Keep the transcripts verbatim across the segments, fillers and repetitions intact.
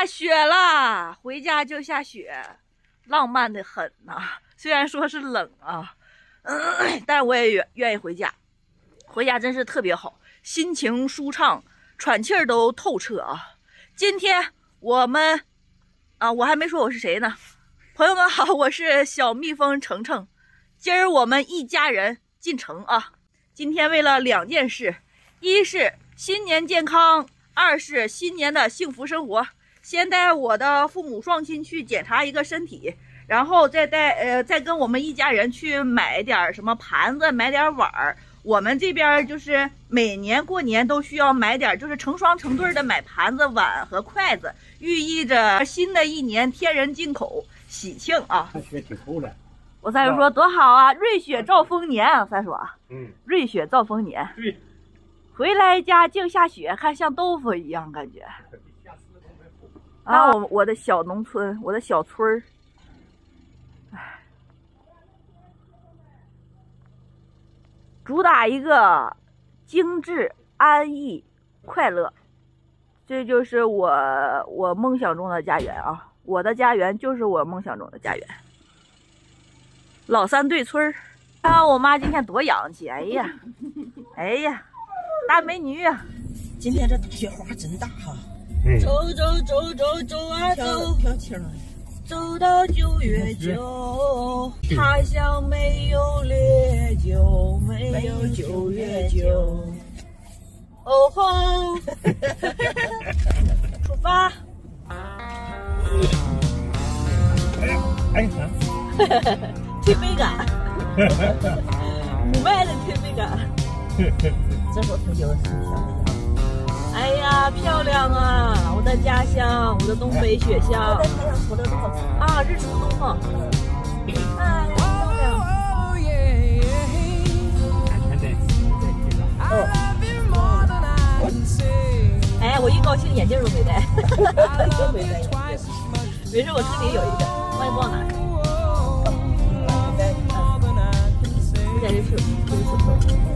雪了，回家就下雪，浪漫的很呐、啊。虽然说是冷啊，嗯，但是我也愿愿意回家。回家真是特别好，心情舒畅，喘气儿都透彻啊。今天我们啊，我还没说我是谁呢。朋友们好，我是小蜜蜂程程。今儿我们一家人进城啊。今天为了两件事，一是新年健康，二是新年的幸福生活。先带我的父母双亲去检查一个身体，然后再带呃再跟我们一家人去买点什么盘子，买点碗儿。我们这边就是每年过年都需要买点，就是成双成对的买盘子、碗和筷子，寓意着新的一年天人进口，喜庆啊！ 这雪挺厚的。 我三叔说多好啊，瑞雪兆丰年啊，三叔啊， 嗯， 瑞雪兆丰年。 对， 回来家净下雪，看像豆腐一样感觉。啊，我我的小农村，我的小村儿，唉，主打一个精致、安逸、快乐，这就是我我梦想中的家园啊！我的家园就是我梦想中的家园。老三对村儿，看看我妈今天多洋气！哎呀，哎呀，大美女呀！ 今天这大雪花真大哈！ 嗯、 走走走走走啊走， 飘青了， 走到九月九，他乡没有烈酒，没有九月九。哦吼，出发！ 哎呀，哎呀！ 推背感，母麦的推背感。 这会儿有挺漂亮。 哎呀，漂亮啊！我的家乡，我的东北雪乡。 在太阳出来多好看啊，日出东方。哎，漂亮。 哦。 哎，我一高兴眼镜都没戴。 都没戴。 没事，我车里有一个，万一忘拿。不在这是，这是手头。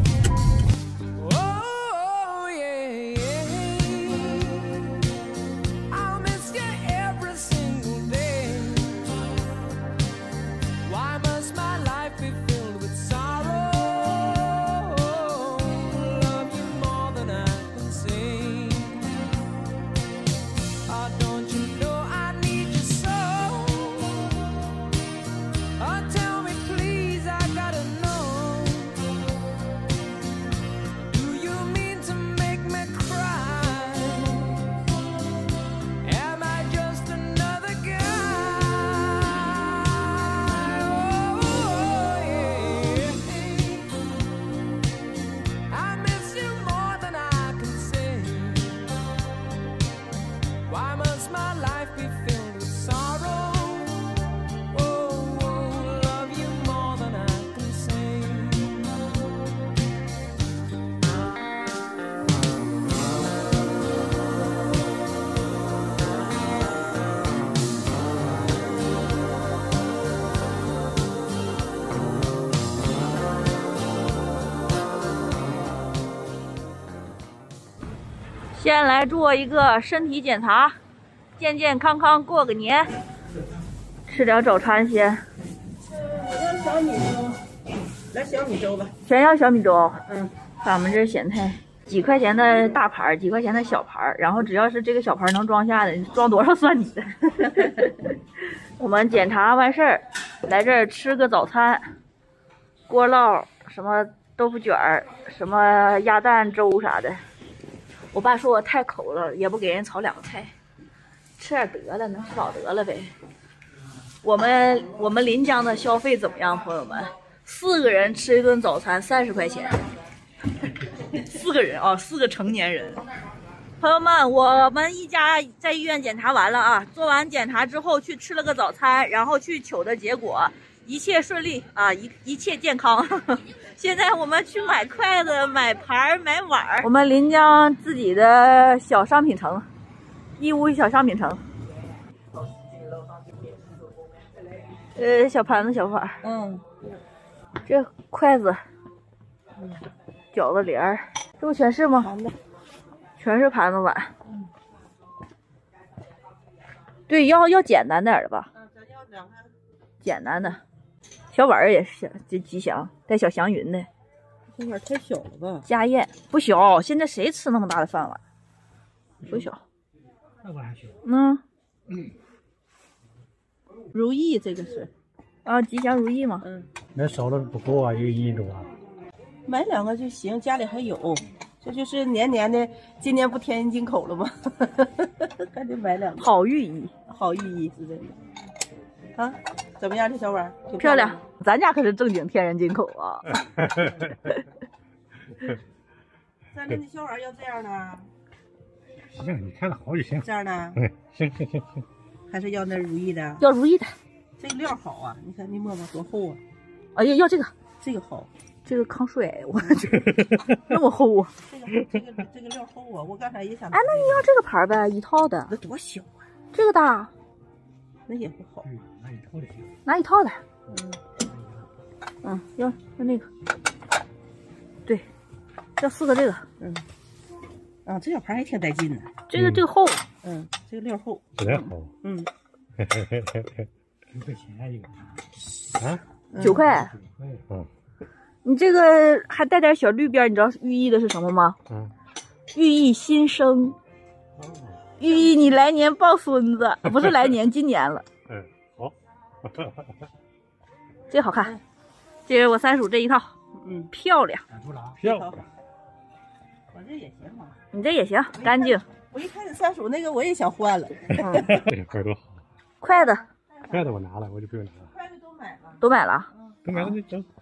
先来做一个身体检查，健健康康过个年。吃点早餐先。 要小米粥，来小米粥吧。 全要小米粥。 嗯， 咱们这咸菜，几块钱的大盘，几块钱的小盘，然后只要是这个小盘能装下的，你装多少算你的。我们检查完事儿，来这儿吃个早餐，锅烙、什么豆腐卷儿、什么鸭蛋粥啥的。我爸说我太抠了，也不给人炒两个菜，吃点得了，能吃饱得了呗。我们我们临江的消费怎么样，朋友们？四个人吃一顿早餐三十块钱，四个人啊，四个成年人。朋友们，我们一家在医院检查完了啊，做完检查之后去吃了个早餐，然后去取的结果一切顺利啊，一一切健康。现在我们去买筷子、买盘、买碗。我们临江自己的小商品城，义乌小商品城。呃，小盘子、小碗。 嗯。 这筷子，嗯，饺子帘儿，这不全是吗？全是盘子碗。 对，要要简单点的吧。 嗯，咱要两个简单的。小碗儿也是这吉祥，带小祥云的。 这碗太小了吧？ 家宴不小，现在谁吃那么大的饭碗？不小。 那碗还小。 嗯。 如意这个是。 啊，吉祥如意嘛。 嗯。 那少了不够啊，一个一多啊。 买两个就行，家里还有。这就是年年的，今年不天津进口了吗？赶紧买两个。 好寓意， 好寓意是真的。啊，怎么样？这小碗挺漂亮。 亮。 咱家可是正经天然进口啊。 咱这小碗要这样的。 行，你看着好就行。 这样的。 嗯，行行行行。 还是要那如意的？ 要如意的。 这个料好啊，你看你摸摸多厚啊。 哎呀，要这个。 这个好。 这个抗摔，我这那么厚啊！ 这个这个这个料厚啊！我刚才也想。 哎，那你要这个盘呗，一套的。 那多小啊！ 这个大。 那也不好。 拿一套的行。 拿一套的。 嗯。 嗯，要要那个。对，要四个这个。 嗯。啊，这小盘还挺带劲的。 这个这个厚。 嗯，这个料厚。 这个厚。 嗯。 九块钱一个。啊？ 九块。 嗯。 你这个还带点小绿边，你知道寓意的是什么吗？ 嗯， 寓意新生，寓意你来年抱孙子，不是来年，今年了。 嗯，好， 这好看，这是我三叔这一套， 嗯， 漂亮， 漂亮。 我这也行啊， 你这也行，干净。 我一看这三叔那个，我也想换了。 这个筷多好。 筷子， 筷子我拿了，我就不用拿了。 筷子都买了， 都买了， 都买了就整。